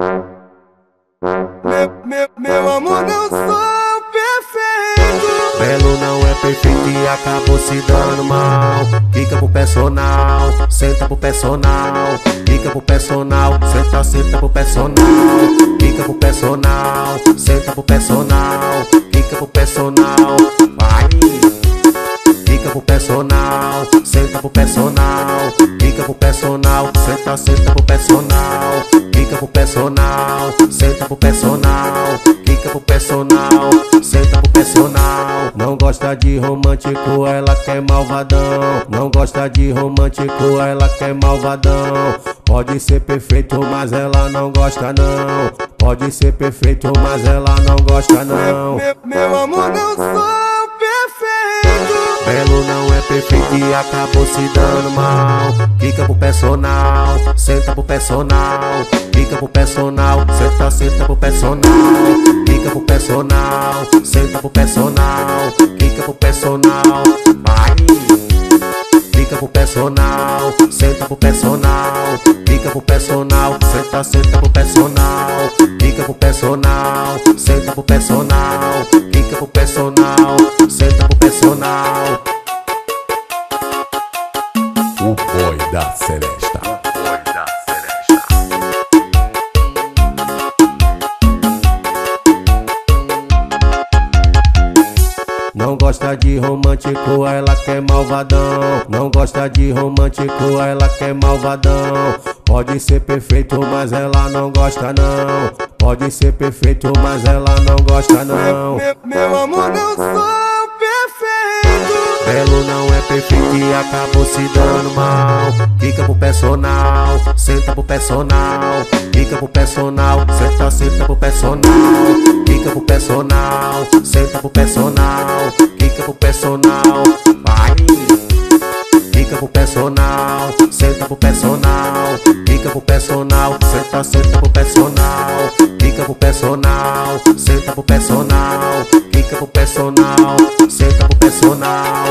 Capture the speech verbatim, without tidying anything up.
Meu, meu, meu amor, não sou perfeito. Belo não é perfeito e acabou se dando mal. Fica pro personal, senta pro personal. Fica pro personal, senta, senta pro personal. Fica pro personal, senta pro personal. Fica pro personal, vai. Fica pro personal, senta pro personal. Fica pro personal, senta, senta pro personal. Fica pro personal, senta pro personal. Fica pro personal, senta pro personal. Não gosta de romântico, ela quer malvadão. Não gosta de romântico, ela quer malvadão. Pode ser perfeito, mas ela não gosta não. Pode ser perfeito, mas ela não gosta não. Meu, meu amor, não sou perfeito. Belo não é perfeito e acabou se dando mal. Fica pro personal, senta pro personal. Fica pro personal, senta, senta pro personal. Fica pro personal, senta pro personal. Fica pro personal, vai. Fica pro personal, senta pro personal. Fica pro personal, senta, senta pro personal. Fica pro personal, senta pro personal. Fica pro personal, senta pro personal. O boy da Celesta. Não gosta de romântico, ela quer malvadão. Não gosta de romântico, ela quer malvadão. Pode ser perfeito, mas ela não gosta não. Pode ser perfeito, mas ela não gosta não. Meu, meu amor, não sou perfeito. Belo não é perfeito e acabou se dando mal. Fica pro personal, senta pro personal. Fica pro personal, senta, senta pro personal. Fica pro personal, senta pro personal. Fica pro personal, vai. Fica pro personal, senta pro personal. Fica pro personal, senta, senta pro personal. Fica pro personal, senta pro personal. Fica pro personal, senta pro personal.